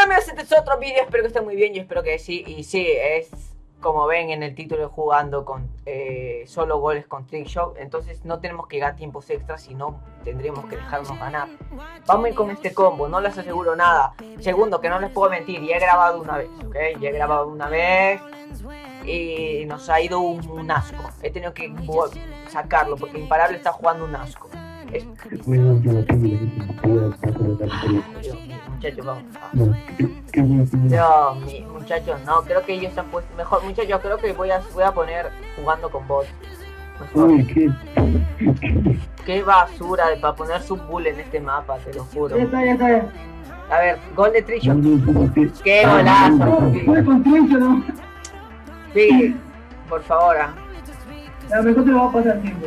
amigos, este es otro vídeo, espero que estén muy bien, yo espero que sí. Y sí, es como ven en el título, jugando con solo goles con trickshot. Entonces no tenemos que llegar tiempos extras, sino tendremos que dejarnos ganar. Vamos a ir con este combo, no les aseguro nada. Segundo, que no les puedo mentir, ya he grabado una vez, ¿ok? Ya he grabado una vez y nos ha ido un asco. He tenido que sacarlo porque Imparable está jugando un asco. Muchachos, vamos. No, muchachos, no, creo que ellos han puesto mejor. Muchachos, creo que voy a poner jugando con bots. Qué basura para poner su bull en este mapa, te lo juro. Ya está. A ver, gol de Trickshot. Qué golazo. Fue con Trickshot, ¿no? Sí, por favor. A lo mejor te lo va a pasar siempre.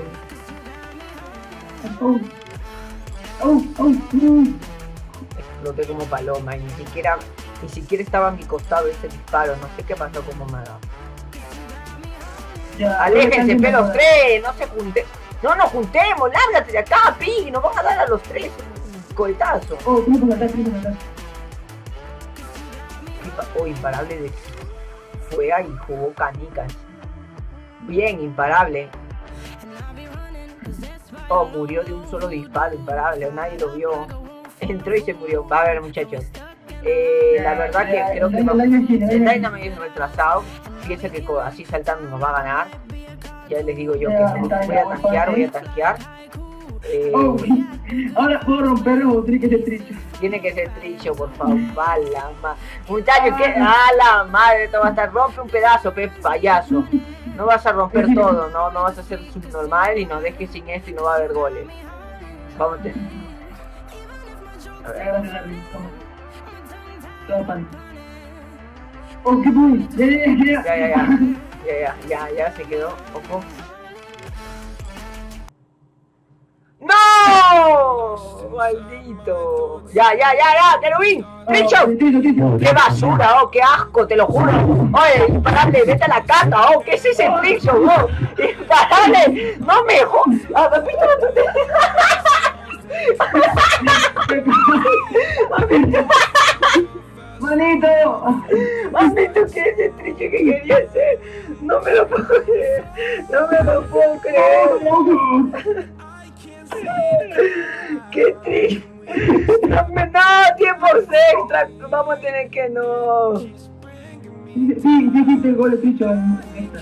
Exploté como paloma y ni siquiera estaba a mi costado ese disparo. No sé qué pasó, como me ha dado. Aléjense, pelos tres, no se junten. No nos juntemos, lárgate de acá, Pi, nos van a dar a los tres un coletazo. Imparable fue ahí y jugó canicas. Bien, Imparable. Murió de un solo disparo, Imparable, nadie lo vio. Entró y se murió. Va a ver, muchachos. La verdad que creo que el Dynamite es retrasado. Piensa que así saltando nos va a ganar. Ya les digo yo que voy a tanquear. Ahora puedo romper o tiene que ser Tricho. Tiene que ser Tricho, por favor. A la madre. Muchachos, que a la madre, esto va a estar. Rompe un pedazo, payaso. No vas a romper todo, no vas a ser subnormal y nos dejes sin esto y no va a haber goles. Vamos a tener. A ver. Oh, qué muy. Ya se quedó. Ojo. ¡No! ¡Maldito! Ya, Querubín. ¡Tricho! ¡Qué basura, qué asco, te lo juro! Oye, Imparable, vete a la casa, ¿qué es ese Tricho, Imparable! ¡No me jodas! Manito, ¿qué es ese Tricho que quería hacer? No me lo puedo creer. ¡Qué triste! No, tiempos extra. Vamos a tener que no. Sí, hiciste el gol de Tricho en esta.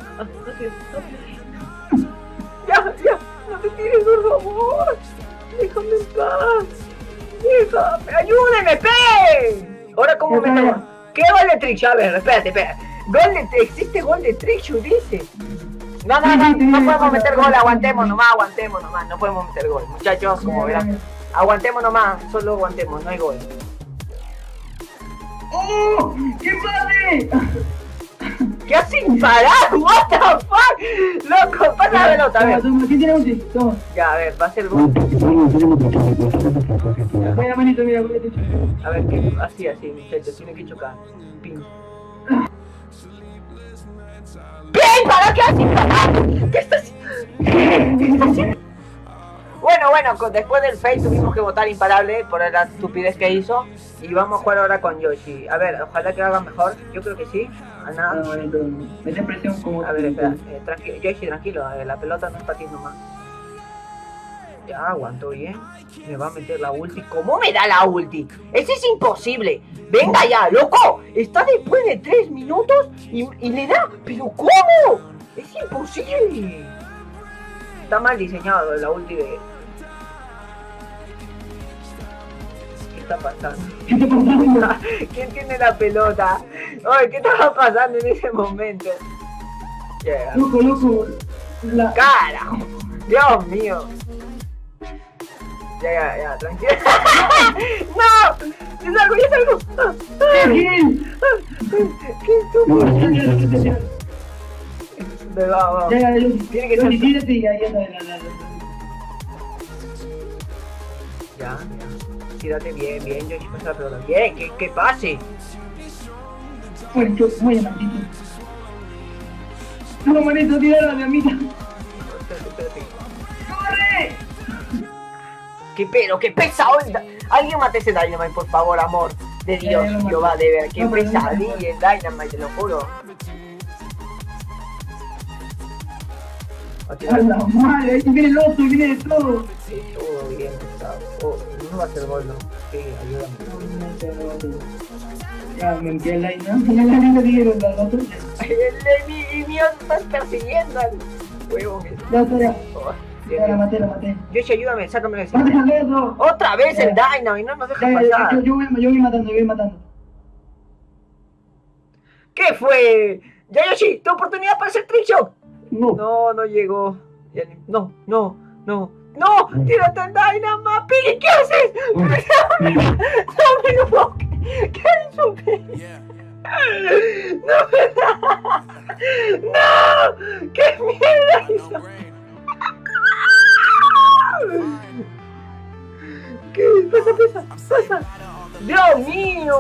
Ya, no te tires, por favor. Déjame en paz. Déjame, ayúdame, pe. Ahora, ¿cómo me tomo? ¿Qué gol de Tricho? A ver, espérate. ¿Existe gol de Tricho, dice? No podemos meter gol, aguantemos nomás, no podemos meter gol, muchachos, como verán. Aguantemos nomás, solo aguantemos, no hay gol. ¡Oh! ¡Qué padre! ¿Qué hace Imparable? What the fuck? Loco, pasa la pelota, a ver. ¿Quién tiene ulti? Toma. Ya, a ver, va a ser gol. Mira, manito, mira, a ver, que así, muchachos, tiene que chocar. Pin. ¿Para qué haces? ¿Qué estás haciendo? Bueno, después del face tuvimos que votar Imparable por la estupidez que hizo. Y vamos a jugar ahora con Yoshi. A ver, ojalá que haga mejor. Yo creo que sí. A nada. Mete presión como. A ver, espera. Yoshi, tranquilo. La pelota no es para ti nomás. Ya, aguantó bien. Me va a meter la ulti. ¿Cómo me da la ulti? ¡Ese es imposible! ¡Venga ya, loco! Está después de 3 minutos y le da. ¿Pero cómo? ¡Es imposible! Está mal diseñado la ulti de. ¿Qué está pasando? ¿Quién tiene la pelota? Oye, ¿qué estaba pasando en ese momento? Yeah. Loco. ¡Carajo! ¡Dios mío! Ya, tranquilo. ¡No! ¡Ya salgo! ¡Qué estúpido! Va. Tiene que ser. Ya. Tírate bien, yo pasa la pelota. Bien, que pase. Muy maldito. No, manito, tírala, mi amiga. Espérate. ¡Corre! ¡Qué pesado! Alguien mate ese Dynamite, por favor, amor. De Dios, Jehová, de ver, qué No, pero no, pesadilla el Dynamite, te lo juro. A la madre, ahí viene el otro, viene de todo. Sí, todo bien pesado. Oh, no va a ser gol, ¿no? Sí, ayúdame. Ya, me envié el line, ¿no? Ya le dieron al otro. El mío estás persiguiendo al huevo. Ya, espera. Oh, Ya la maté. Yoshi, ayúdame, sácame de ¡Mate ese. al otro! Otra vez el Dynamite, no nos deja Ya, pasar. yo voy matando. ¿Qué fue? Ya, Yoshi, tu oportunidad para hacer trickshot. No. No, no llegó. No. Tírate el Dynamite. Piggy, ¿qué haces? No me lo puedo creer. ¿Qué hizo Piggy? No, ¿qué mierda hizo? ¿Qué? Pasa. Dios mío.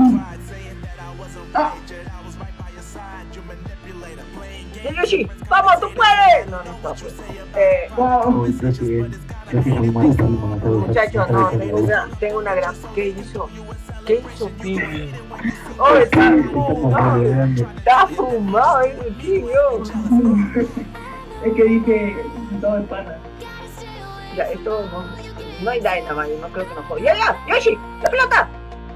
Yoshi, vamos, tú puedes. No está pues. Wow. Yo sí soy más Muchachos, no, tengo una gran. ¿Qué hizo Piggy? Oh, está fumado ese tío. Es que dije todo el pana. Ya, esto no hay Dynamite, no creo que nos joda. Ya, Yoshi, la pelota.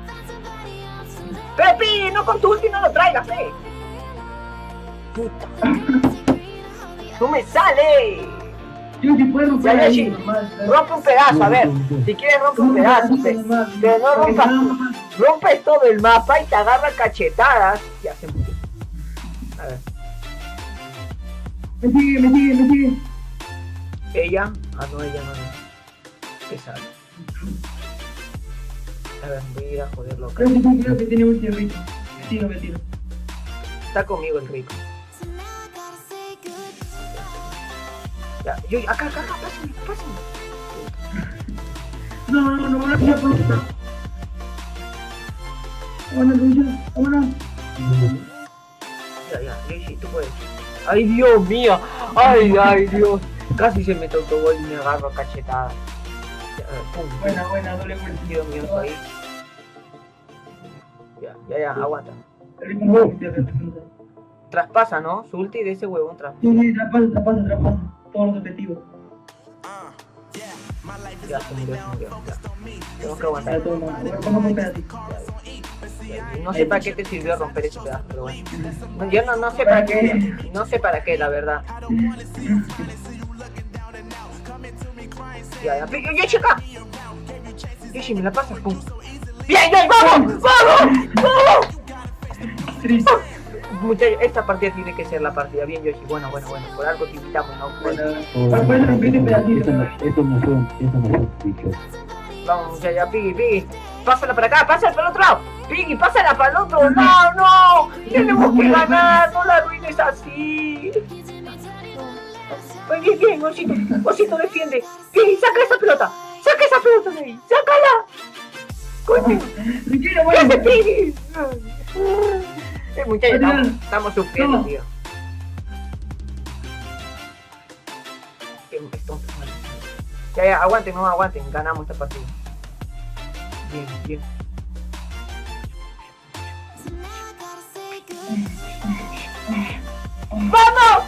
Pero Piggy, no con tu ulti no lo traigas, fe. Puta. No me sale. Yo sí puedo romper Ya, ahí Yoshi, nomás, ¿sabes? rompe un pedazo, a ver. Si quieres rompe un pedazo, fe. Pero no rompas. Rompes todo el mapa y te agarra cachetadas y hace mucho. A ver. Me sigue. Ella. Ah, no, ella no. Pesado. A ver, voy a ir a joderlo acá. Creo que tiene ulti rico. Me tiro. Está conmigo el rico. Ya, yo, acá, pásame. No, ya pronto. Vámonos. Ya, Yoshi, tú puedes. Ay, Dios mío. Ay, Dios. Casi se me tocó gol y me agarro a cachetada. Pum. Buena, doble vuelta. Dios mío, ahí. Ya, aguanta. Traspasa, ¿no? Su ulti de ese huevón traspasa. Sí, traspasa. Todos los objetivos. Ya, se murió. Ya. Tenemos que aguantar. Para todo el mundo. Vamos a romper así. No sé para qué te sirvió romper ese pedazo, pero bueno. No, yo no sé para qué. No sé para qué, la verdad. Ya. Yoshi acá. Yoshi, me la pasas, pum. ¡Bien, vamos! Triste. Muchachos, esta partida tiene que ser la partida. Bien, Yoshi. Bueno. Por algo te invitamos, ¿no? Bueno, romper ese pedacito. Eso no fue un bicho. Vamos, muchachos, Piggy. Pásala para acá, pásala para el otro lado. Piggy, pásala para el otro. No. Tenemos que ganar. No la arruines así. Bien, Osito defiende. Piggy, saca esa pelota de ahí. ¡Sácala! ¡Coño! ¿Qué hace Piggy? Muchachos, estamos sufriendo, tío. Ya, aguanten, ganamos esta partida. Bien. ¡Vamos!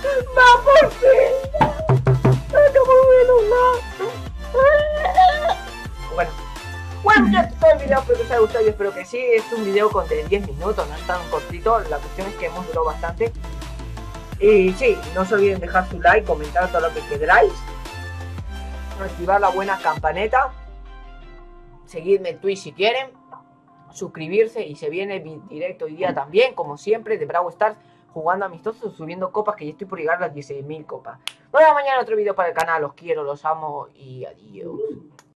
Bueno, ya todo el video, espero que os haya gustado, yo espero que sí. Es un video con 10 minutos, no es tan cortito. La cuestión es que hemos durado bastante. Y sí, no se olviden dejar su like, comentar todo lo que queráis, activar la buena campaneta, seguidme en Twitch si quieren, suscribirse, y se viene el directo hoy día también, como siempre, de Brawl Stars, jugando amistosos, subiendo copas, que ya estoy por llegar a las 16.000 copas. Nos vemos mañana en otro video para el canal, los quiero, los amo y adiós.